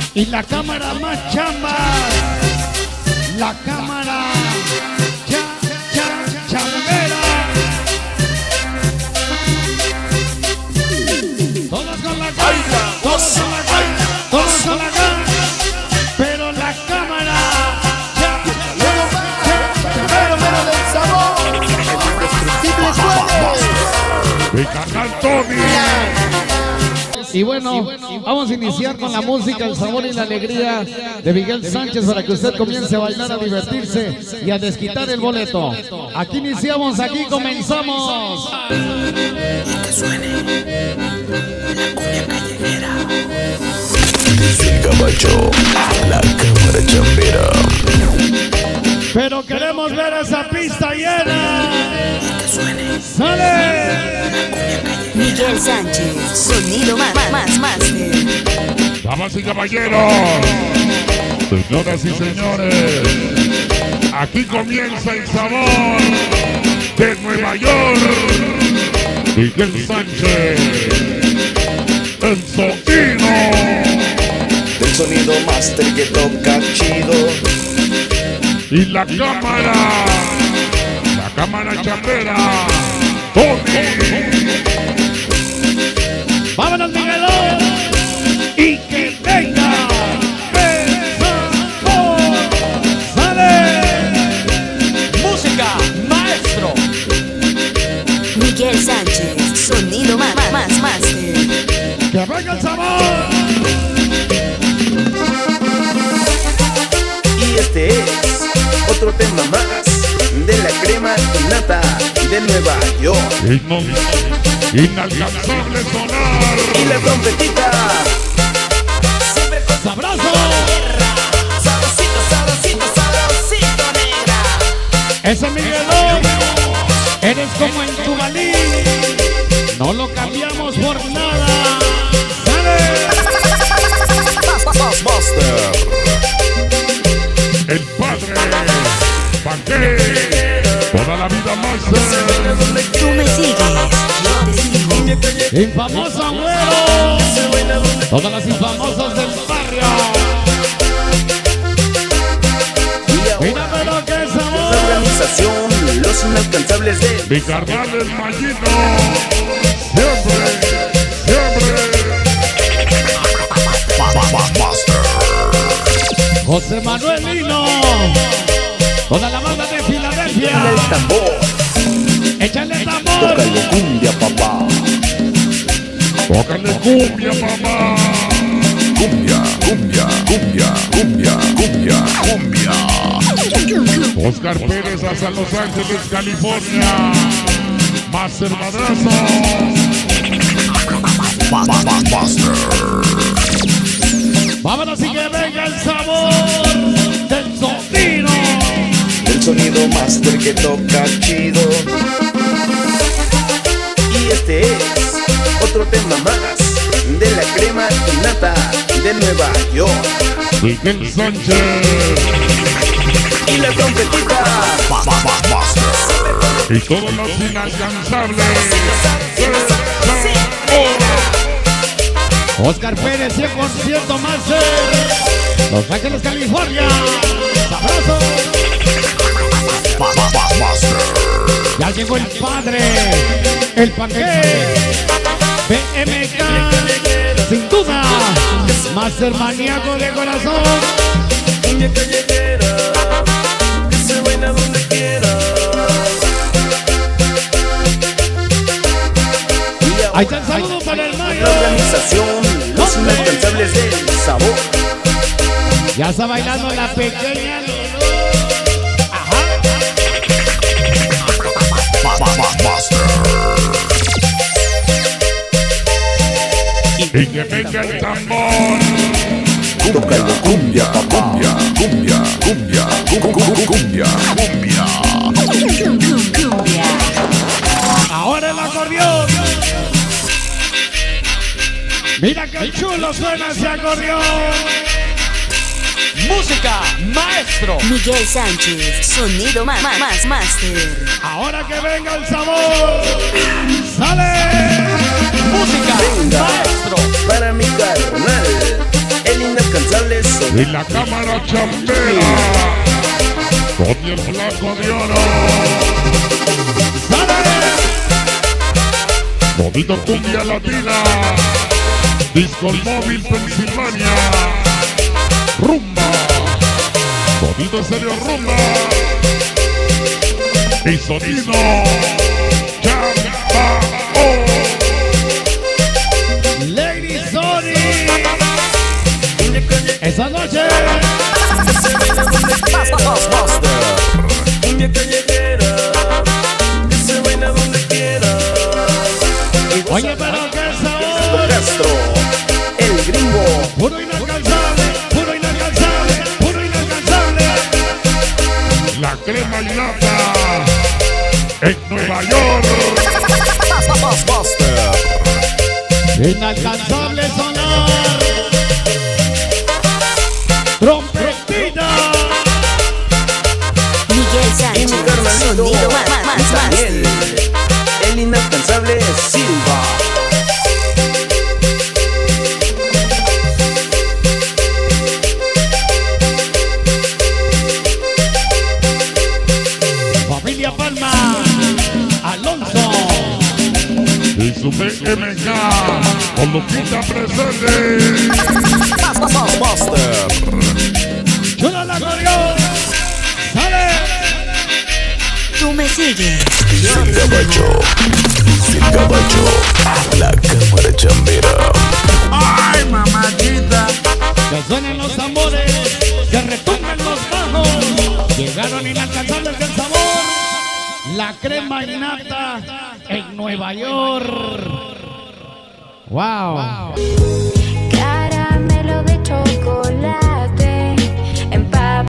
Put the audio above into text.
Y la cámara más chamba, la cámara chambera. Todos con la cámara, todos con la cámara, todos con la cámara. Pero la cámara chambera del sabor. Mi carnal Tony. Y bueno, vamos a iniciar con la música, el sabor y la alegría de Miguel Sánchez para que usted comience a bailar, a divertirse y a desquitar el boleto. Aquí iniciamos, aquí comenzamos. Que suene la cumbia callejera. El caballo, la cámara chambera. Pero queremos ver esa pista llena. Que suene ¡Sale! Miguel Sánchez, sonido más. Damas y caballeros, señoras y señores, aquí comienza el sabor de Nueva York. Miguel Sánchez, el sonido. El sonido master que toca chido. Y la cámara chambera, Tony. ¡Vámonos, Miguelón! ¡Y que venga el sabor! ¡Sale! Música, maestro. Miguel Sánchez, sonido más. ¡Que venga el sabor! Y este es otro tema más de la crema nata de Nueva York. Inalcanzable sonar. Y la trompetita. ¡Sabroso! Sabrosito, negra. ¡Ese Miguelón! ¡Eres como en tu balín! ¡No lo cambiamos por nada! ¡Sale! El padre, Panqué, toda la vida más. Tú me sigues, yo te sigo. ¡Infamoso Agüero! Todas las infamosas del barrio. Mira, pero qué La sabor. organización, los inalcanzables de Mi carnal el Mallito, siempre. José Manuel Lino. Toda la banda de Filadelfia. el tambor. Échale tambor. Tócale cumbia, papá. Tócale cumbia, mamá. Cumbia, cumbia, cumbia, cumbia, cumbia, cumbia. Oscar Pérez hasta Los Ángeles, California. Master Madrazo. Master. Vámonos y que venga el sabor del sonido. El sonido master que toca chido. Y este es otro tema más de la crema nata de Nueva York. Miguel Sánchez. Y la trompetita. Y todos los inalcanzables. Oscar Pérez, 100% Master. Los Ángeles, California. Sabroso. Ya llegó el padre, el Panqué, BMK, sin duda, Master maníaco de corazón. Cumbia callejera, que se baila donde quiera. Ahí está el saludo para el Mayo. La organización, los inalcanzables del sabor. Ya está bailando la pequeña Lulu. Ajá. Y que venga el tambor. Tócale cumbia, cumbia, cumbia, cumbia, cumbia, cumbia. Ahora el acordeón. Mira qué chulo suena ese acordeón. Música, maestro. Miguel Sánchez, sonido más. Master. Ahora que venga el sabor. ¡Sale! Música, Venga, maestro. para mi carnal, el inalcanzable Y la cámara chambera con el flaco de oro. Movito cumbia latina, Disco Móvil Pensilvania, rumba, movito serio rumba y sonido chambao. Lady Sony. Esa noche. Oye, pero qué sabor. Castro, el gringo. Puro inalcanzable, puro inalcanzable, puro inalcanzable. La crema y nata en Nueva York. Inalcanzable sonar. Trompetita. Miguel Y mi Sánchez, carnalito sonido más Daniel, el inalcanzable Silva. Familia Palma. Alonso. Y su BMK con Lupita presente. Chula la corrió. Sale. Tú me sigues. Sin caballo, la cámara chambera. Ay, mamachita. Que suenen los tambores, que retumben los bajos. Llegaron inalcanzables del sabor. La crema innata en Nueva York. Wow.